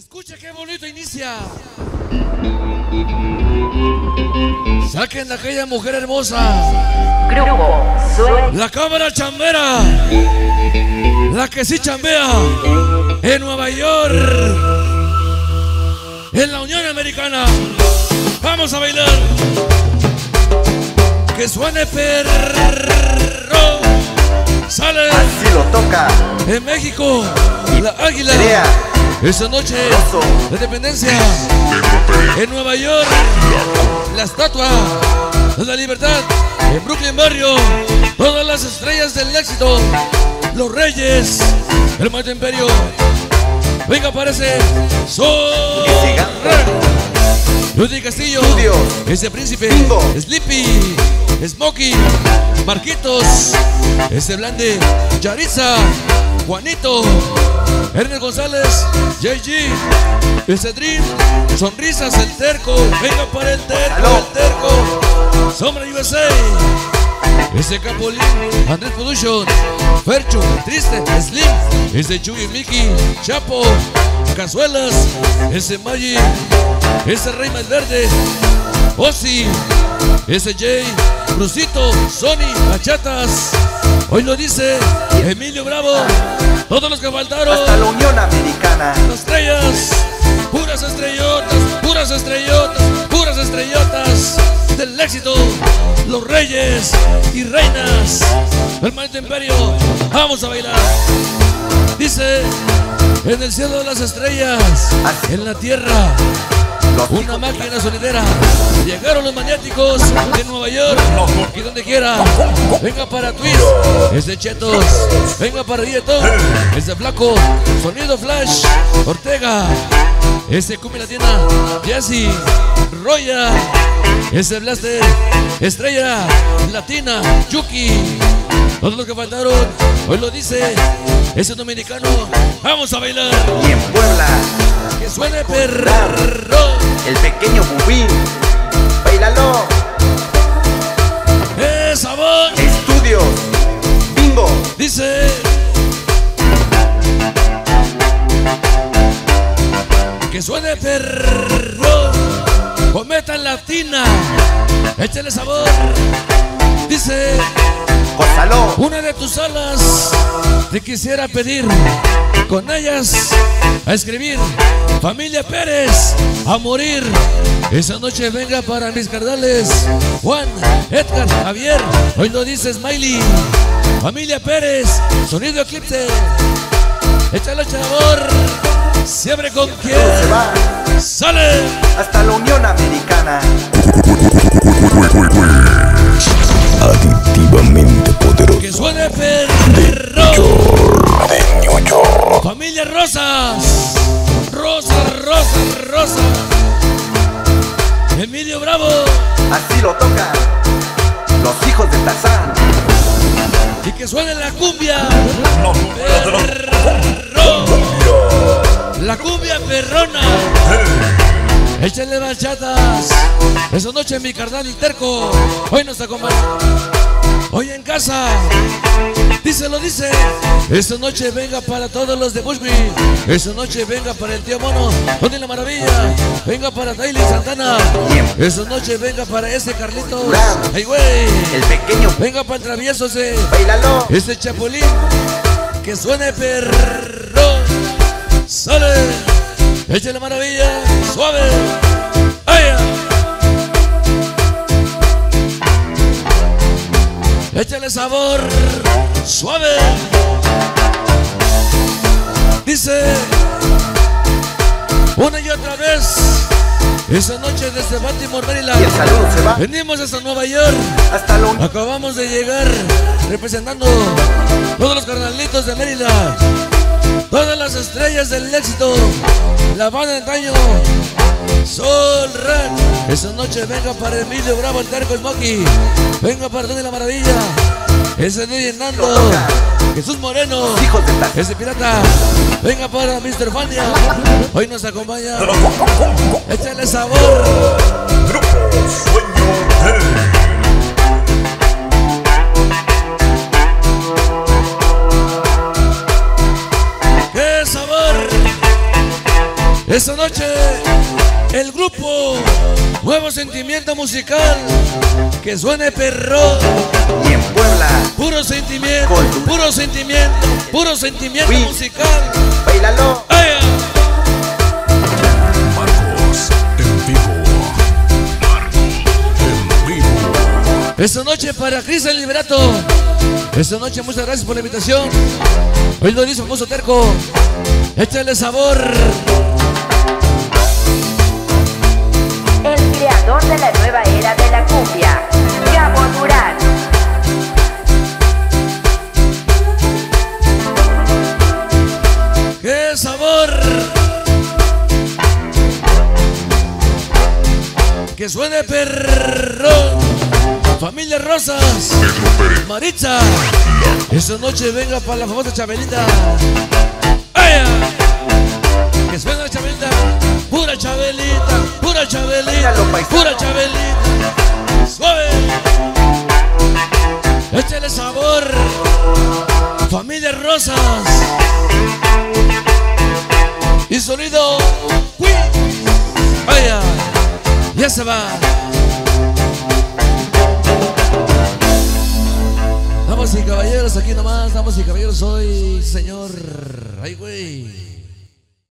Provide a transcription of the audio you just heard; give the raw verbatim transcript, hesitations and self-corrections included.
Escucha qué bonito inicia. Saquen a aquella mujer hermosa. Grupo Sueño. La cámara chambera. La que sí chambea en Nueva York, en la Unión Americana. Vamos a bailar. Que suene perro. Sale. Así lo toca. En México, la águila. Perea. Esa noche de independencia. En Nueva York, la estatua de la libertad. En Brooklyn Barrio, todas las estrellas del éxito. Los reyes, el Maestro Imperio. Venga, aparece Sol. Luis Castillo, Studios. ese príncipe. Bingo. Sleepy, Smokey, Marquitos, ese Blande, Yaritza, Juanito, Ernest González, J G, ese Dream, Sonrisas, el Terco. Venga para el Terco, Aló. el Terco. Sombra U S A, ese Capolín, Andrés Production, Fercho, Triste, Slim, ese Chuy, Mickey, Chapo, Cazuelas, ese Maggi, ese Rey Malverde, Ozzy, ese Jay, Brusito, Sony, Bachatas. Hoy lo dice Emilio Bravo. Todos los que faltaron. Hasta la Unión Americana. Las estrellas, puras estrellotas, puras estrellotas, puras estrellotas del éxito. Los reyes y reinas del Maestro Imperio. Vamos a bailar. Dice, en el cielo de las estrellas, en la tierra, una máquina sonidera. Llegaron los maniáticos de Nueva York y donde quiera. Venga para Twist, ese Chetos. Venga para Dietón, ese Flaco. Sonido Flash, Ortega. Ese Cumi Latina, Jazzy, Roya. Ese Blaster, Estrella Latina, Yuki. Todos los que faltaron, hoy lo dice ese dominicano. Vamos a bailar. Y en Puebla, Que suene perro. el pequeño Bubín. Bailalo. ¡Eh, sabor! Estudios. Bingo. Dice. Que suene perro. Cometa latina. Échale sabor. Dice. Gózalo. Una de tus alas te quisiera pedir, con ellas a escribir Familia Pérez, a morir. Esa noche venga para mis carnales Juan, Edgar, Javier. Hoy lo dice Smiley. Familia Pérez, sonido Eclipse. Échale sabor. Siempre con quien Se va sale. hasta la Unión Americana. Aditivamente poderoso. Que suene perro. De New York. Familia Rosas. Rosa, Rosa, Rosa. Emilio Bravo. Así lo tocan los hijos de Tarzán. Y que suene la cumbia. Perro. La cumbia perrona. Échale bachatas. Esa noche mi carnal y Terco. Hoy nos acompaña. Hoy en casa. Dice, lo dice. Esta noche venga para todos los de Bushby. Esta noche venga para el tío Mono. Donde la maravilla. Venga para Daily Santana. Esta noche venga para ese Carlito. Ay, güey. El pequeño. Venga para el travieso ese. Bailalo. Este Chapulín. Que suene perro. Sale. Echa la maravilla. Suave. Ay, échale sabor. Suave. Dice. Una y otra vez. Esa noche desde Baltimore, Y el Maryland. saludo se va Venimos hasta Nueva York. hasta la Unión. Acabamos de llegar representando todos los carnalitos de Mérida, todas las estrellas del éxito, la banda de antaño, Sol Ran. Esa noche venga para Emilio Bravo, el Terco Smokey. Venga para Tony la Maravilla, ese D J Nando, Jesús Moreno, Hijos de Tarzán. ese pirata. Venga para mister Fania. Hoy nos acompaña. Échale sabor. Grupo Sueño Hotel. ¡Qué sabor! Esta noche, el grupo Nuevo Sentimiento Musical, que suene perro. Y en Puebla, Puro sentimiento, Con- puro sentimiento, puro sentimiento Uy. musical. bailalo. ¡Ay! Marcos en vivo. Marcos en vivo. Esta noche para Cristian Liberato. Esta noche muchas gracias por la invitación. Hoy lo dice famoso terco. Échale sabor. El creador de la nueva era de la cumbia, Gabo Durán. ¡Qué sabor! Que suene perro. Familia Rosas, Maritza. Esta noche venga para la famosa Chabelita. ¡Ay! Que suena la Chabelita. Pura Chabelita, pura Chabelita, Míralo, paisano. pura Chabelita. Suave. Échale sabor. Familia Rosas. Y sonido. ¡Uy! ¡Vaya! Ya se va. Damas y caballeros, aquí nomás, damas y caballeros, soy señor. Ay, güey.